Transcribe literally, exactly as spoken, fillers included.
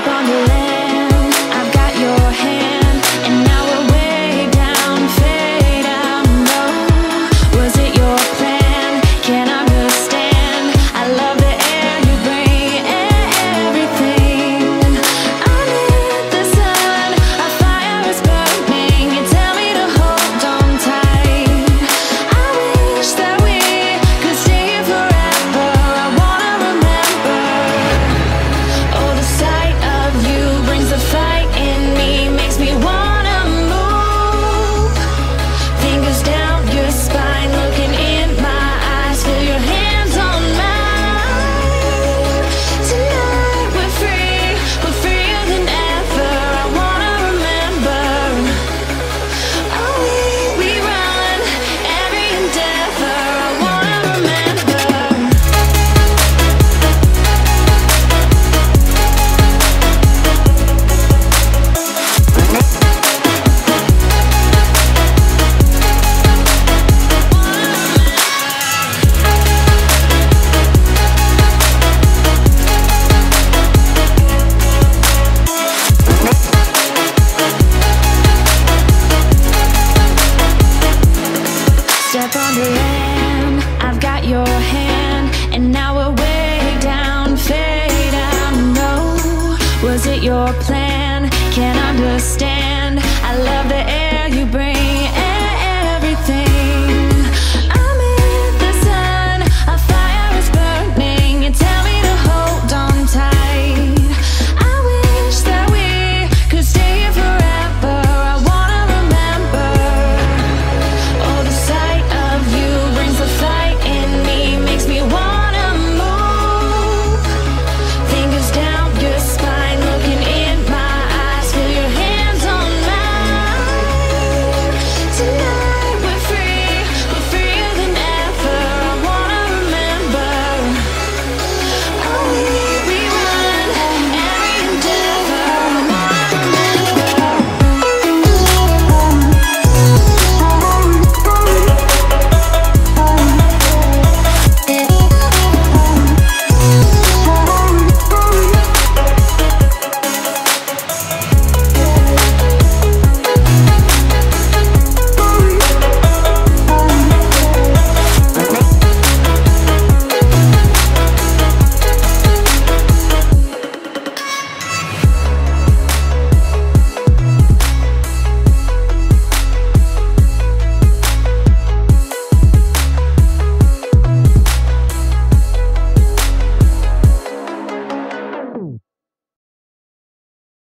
Step on the land, I've got your hand, and now we're way down, fade out low. Was it your plan? Can't understand. I love the air you bring, everything. Under the sun, a fire is burning. You tell me to hold on tight. I wish that we could stay here forever. I wanna remember. Oh, the sight of you brings the fight in me, makes me wanna move. Fingers down your spine, looking in my eyes, feel your hands on mine. Tonight we're free, we're freer than ever. I wanna remember. Oh, we, we run every endeavor. I wanna remember. Step on the land, I've got your hand, and now we're way down, fade out. No, was it your plan? Can't understand.